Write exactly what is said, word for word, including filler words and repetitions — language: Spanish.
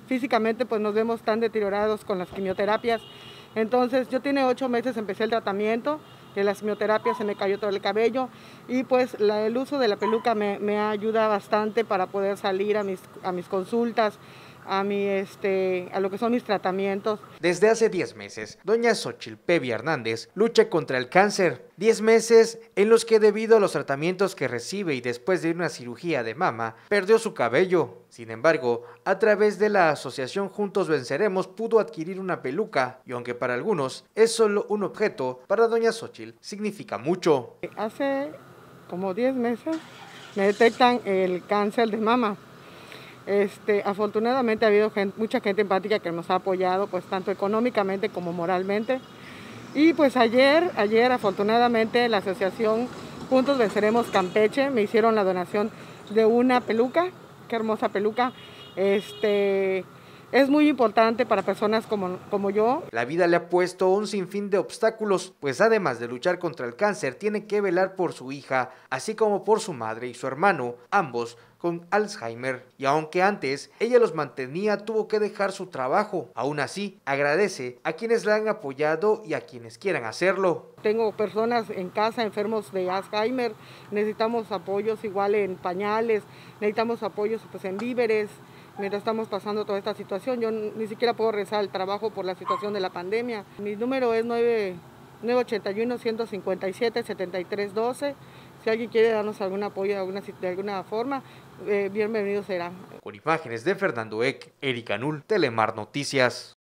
físicamente pues nos vemos tan deteriorados con las quimioterapias. Entonces yo tiene ocho meses empecé el tratamiento de las quimioterapias, se me cayó todo el cabello y pues la, el uso de la peluca me, me ayuda bastante para poder salir a mis, a mis consultas, a, mi, este, a lo que son mis tratamientos. Desde hace diez meses, doña Xochitl Pevia Hernández lucha contra el cáncer. diez meses en los que debido a los tratamientos que recibe y después de una cirugía de mama, perdió su cabello. Sin embargo, a través de la asociación Juntos Venceremos pudo adquirir una peluca y aunque para algunos es solo un objeto, para doña Xochitl significa mucho. Hace como diez meses me detectan el cáncer de mama. Este, afortunadamente ha habido gente, mucha gente empática que nos ha apoyado, pues tanto económicamente como moralmente. Y pues ayer, ayer afortunadamente la asociación Juntos Venceremos Campeche me hicieron la donación de una peluca, qué hermosa peluca. Este, es muy importante para personas como, como yo. La vida le ha puesto un sinfín de obstáculos, pues además de luchar contra el cáncer, tiene que velar por su hija, así como por su madre y su hermano, ambos con Alzheimer. Y aunque antes ella los mantenía, tuvo que dejar su trabajo. Aún así, agradece a quienes la han apoyado y a quienes quieran hacerlo. Tengo personas en casa enfermos de Alzheimer, necesitamos apoyos igual en pañales, necesitamos apoyos pues, en víveres. Mientras estamos pasando toda esta situación, yo ni siquiera puedo regresar al trabajo por la situación de la pandemia. Mi número es nueve ocho uno, uno cinco siete, siete tres uno dos. Si alguien quiere darnos algún apoyo de alguna, de alguna forma, eh, bienvenido será. Con imágenes de Fernando Eck, Erika Null, Telemar Noticias.